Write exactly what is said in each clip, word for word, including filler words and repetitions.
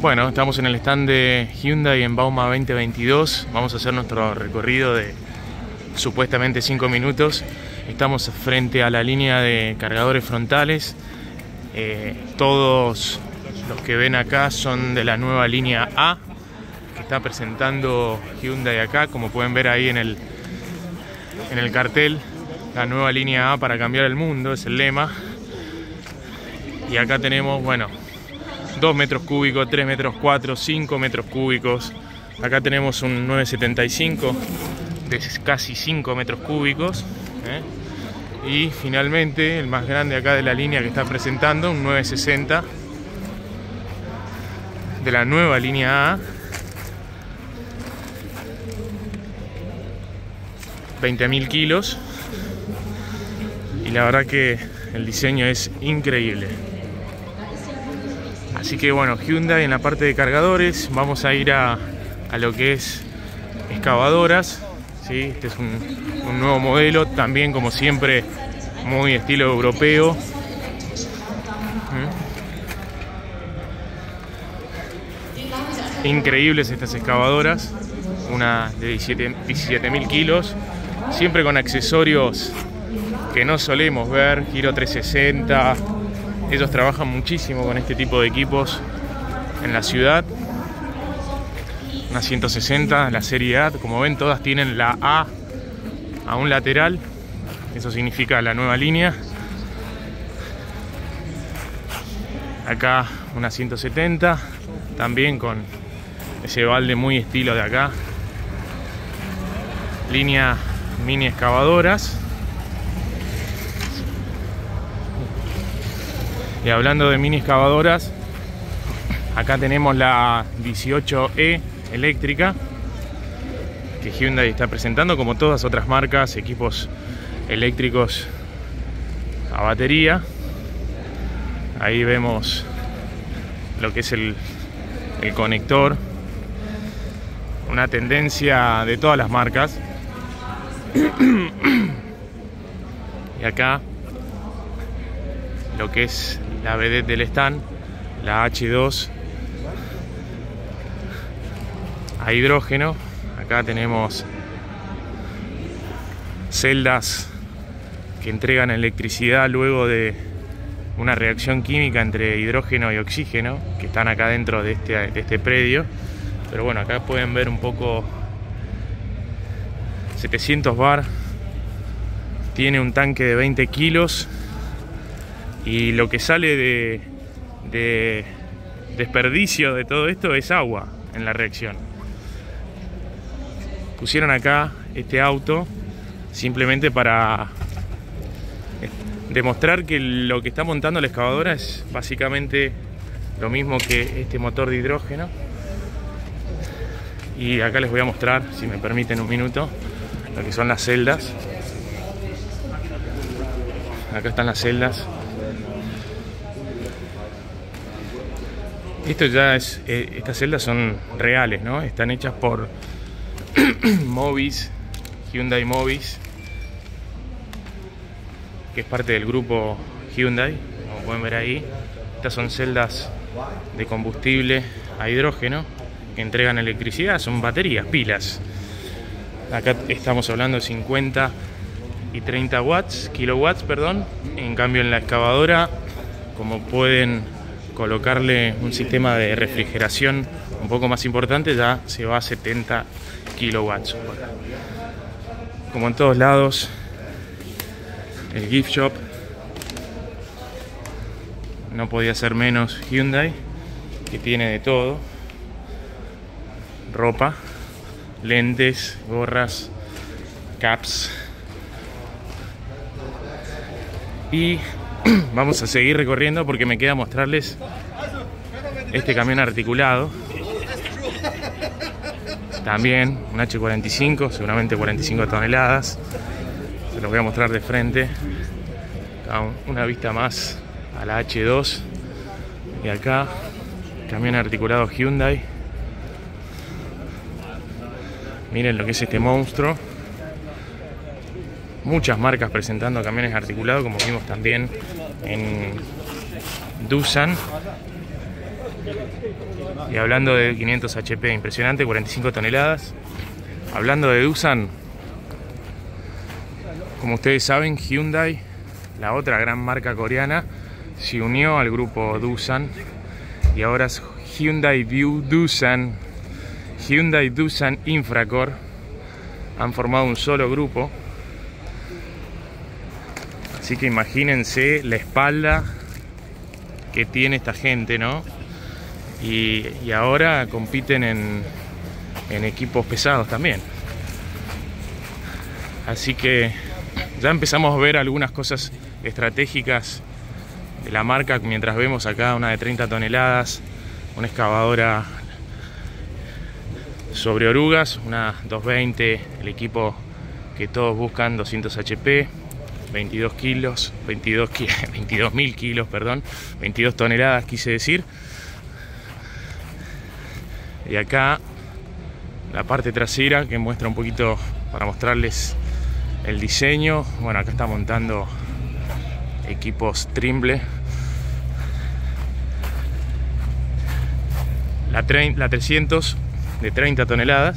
Bueno, estamos en el stand de Hyundai en Bauma veinte veintidós. Vamos a hacer nuestro recorrido de supuestamente cinco minutos. Estamos frente a la línea de cargadores frontales. Eh, todos los que ven acá son de la nueva línea A que está presentando Hyundai acá. Como pueden ver ahí en el, en el cartel, la nueva línea A para cambiar el mundo es el lema. Y acá tenemos, bueno, dos metros cúbicos, tres metros cuatro, cinco metros cúbicos. Acá tenemos un nueve setenta y cinco de casi cinco metros cúbicos, ¿eh? Y finalmente el más grande acá de la línea que está presentando, un nueve sesenta de la nueva línea A, veinte mil kilos, y la verdad que el diseño es increíble. Así que bueno, Hyundai en la parte de cargadores. Vamos a ir a, a lo que es excavadoras, ¿sí? Este es un, un nuevo modelo, también como siempre muy estilo europeo. ¿Mm? Increíbles estas excavadoras, una de diecisiete mil kilos, siempre con accesorios que no solemos ver, giro trescientos sesenta. Ellos trabajan muchísimo con este tipo de equipos en la ciudad. Una ciento sesenta, la serie A, como ven todas tienen la A a un lateral. Eso significa la nueva línea. Acá una ciento setenta, también con ese balde muy estilo de acá. Línea mini excavadoras. Y hablando de mini excavadoras, acá tenemos la dieciocho E eléctrica que Hyundai está presentando, como todas otras marcas, equipos eléctricos a batería. Ahí vemos lo que es el, el conector, una tendencia de todas las marcas. Y acá lo que es la vedette del stand, la H dos a hidrógeno. Acá tenemos celdas que entregan electricidad luego de una reacción química entre hidrógeno y oxígeno, que están acá dentro de este, de este predio. Pero bueno, acá pueden ver un poco, setecientos bar, tiene un tanque de veinte kilos. Y lo que sale de, de desperdicio de todo esto es agua en la reacción. Pusieron acá este auto simplemente para demostrar que lo que está montando la excavadora es básicamente lo mismo que este motor de hidrógeno. Y acá les voy a mostrar, si me permiten un minuto, lo que son las celdas. Acá están las celdas. Esto ya es, eh, estas celdas son reales, ¿no? Están hechas por Mobis, Hyundai Mobis, que es parte del grupo Hyundai, como pueden ver ahí. Estas son celdas de combustible a hidrógeno que entregan electricidad, son baterías, pilas. Acá estamos hablando de cincuenta y treinta watts, kilowatts, perdón. En cambio en la excavadora, como pueden colocarle un sistema de refrigeración un poco más importante, ya se va a setenta kilowatts. Como en todos lados, el gift shop no podía ser menos Hyundai, que tiene de todo: ropa, lentes, gorras, caps. Y vamos a seguir recorriendo porque me queda mostrarles este camión articulado. También un H cuarenta y cinco, seguramente cuarenta y cinco toneladas. Se los voy a mostrar de frente. Una vista más a la H dos. Y acá, camión articulado Hyundai. Miren lo que es este monstruo. Muchas marcas presentando camiones articulados, como vimos también en Doosan. Y hablando de quinientos H P, impresionante, cuarenta y cinco toneladas. Hablando de Doosan, como ustedes saben, Hyundai, la otra gran marca coreana, se unió al grupo Doosan y ahora es Hyundai View Doosan, Hyundai Doosan Infracore. Han formado un solo grupo, así que imagínense la espalda que tiene esta gente, ¿no? Y, y ahora compiten en, en equipos pesados también. Así que ya empezamos a ver algunas cosas estratégicas de la marca, mientras vemos acá una de treinta toneladas, una excavadora sobre orugas, una doscientos veinte, el equipo que todos buscan, doscientos H P, veintidós kilos, veintidós mil kilos, perdón, veintidós toneladas quise decir. Y acá la parte trasera que muestra un poquito para mostrarles el diseño. Bueno, acá está montando equipos Trimble. La, la trescientos de treinta toneladas.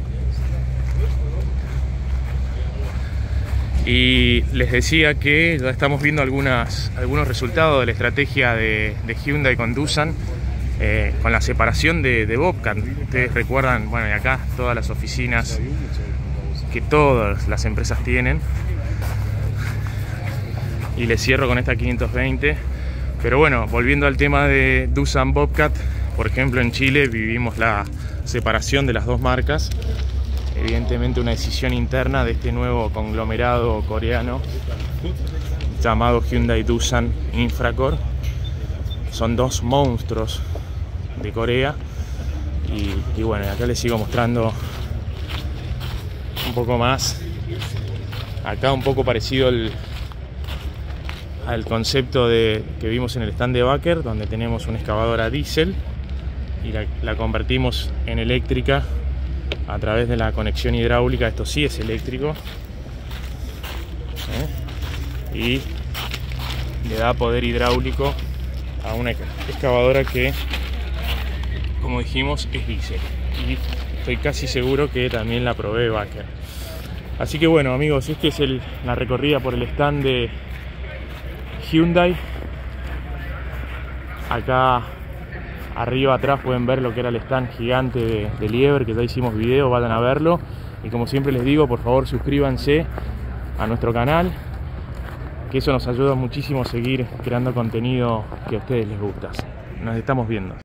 Y les decía que ya estamos viendo algunas, algunos resultados de la estrategia de, de Hyundai con Doosan, eh, con la separación de, de Bobcat. Ustedes recuerdan, bueno, y acá todas las oficinas que todas las empresas tienen. Y les cierro con esta quinientos veinte. Pero bueno, volviendo al tema de Doosan Bobcat, por ejemplo en Chile vivimos la separación de las dos marcas. Evidentemente una decisión interna de este nuevo conglomerado coreano llamado Hyundai Doosan Infracore. Son dos monstruos de Corea. Y, y bueno, acá les sigo mostrando un poco más. Acá un poco parecido al, al concepto de, que vimos en el stand de Wacker, donde tenemos una excavadora diésel y la, la convertimos en eléctrica a través de la conexión hidráulica. Esto sí es eléctrico, ¿eh? Y le da poder hidráulico a una excavadora que, como dijimos, es diésel, y estoy casi seguro que también la probé Wacker. Así que bueno, amigos, esta es el, la recorrida por el stand de Hyundai. Acá arriba atrás pueden ver lo que era el stand gigante de, de Liebherr, que ya hicimos video, vayan a verlo. Y como siempre les digo, por favor suscríbanse a nuestro canal, que eso nos ayuda muchísimo a seguir creando contenido que a ustedes les gusta. Nos estamos viendo.